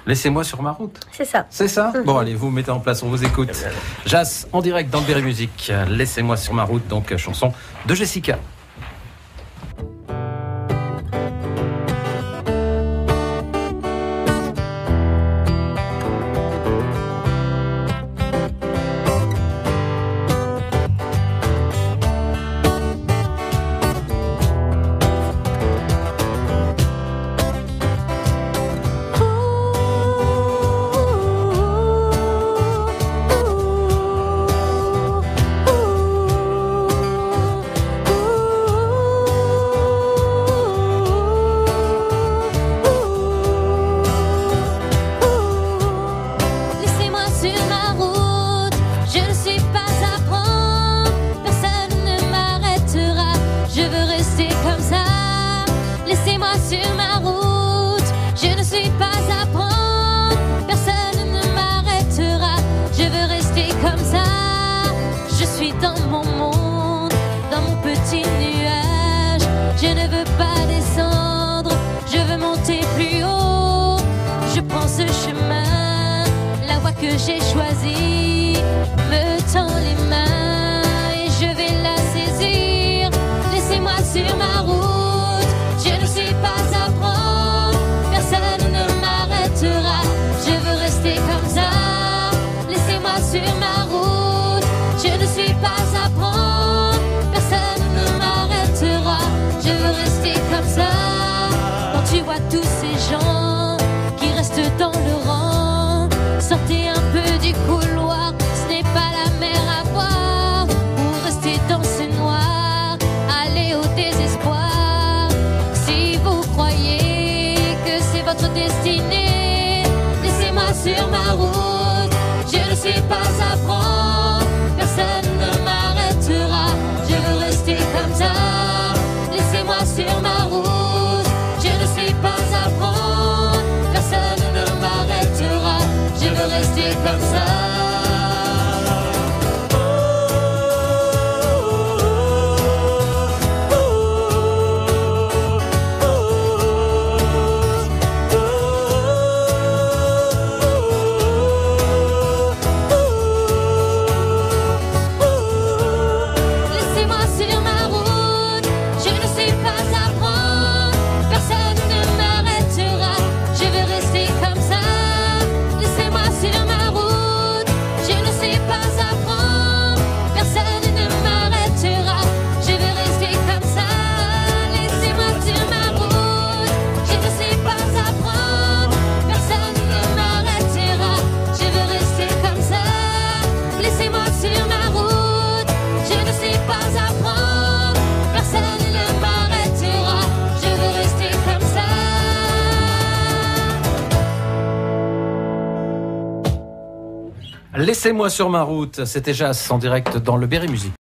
Laissez-moi sur ma route. C'est ça. C'est ça? Bon, allez, vous mettez en place, on vous écoute. Jas, en direct dans le Berry Musique. Laissez-moi sur ma route, donc chanson de Jessica. Laissez-moi sur ma route, je ne suis pas à prendre, personne ne m'arrêtera, je veux rester comme ça. Je suis dans mon monde, dans mon petit nuage, je ne veux pas descendre, je veux monter plus haut. Je prends ce chemin, la voie que j'ai choisie me tend les mains et je vais la saisir. Laissez-moi sur ma route, je ne suis pas à prendre, personne ne m'arrêtera, je veux rester comme ça. Laissez-moi sur ma route, je ne suis pas à prendre, personne ne m'arrêtera, je veux rester comme ça. Quand tu vois tous ces gens qui restent dans le rang, sortez un peu du couloir, ce n'est pas la mer à boire, ou rester dans ce noir, allez au désespoir. Si vous croyez que c'est votre destinée, laissez-moi sur ma route, je ne suis pas à prendre, personne ne m'arrêtera, je veux rester comme ça. Laissez-moi sur ma route, je ne suis pas à prendre, personne ne m'arrêtera, je veux rester comme ça. Laissez-moi sur ma route, je ne suis pas à prendre, personne ne m'arrêtera, je veux rester comme ça. Laissez-moi sur ma route, je ne suis pas à prendre, personne ne m'arrêtera, je veux rester comme ça. Laissez-moi sur ma route, je ne suis pas à prendre, personne ne m'arrêtera, je veux rester comme ça. Laissez-moi sur ma route, je ne suis pas à prendre, personne ne m'arrêtera, je veux rester comme ça. Laissez-moi sur ma route. C'était Jas en direct dans le Berry Musique.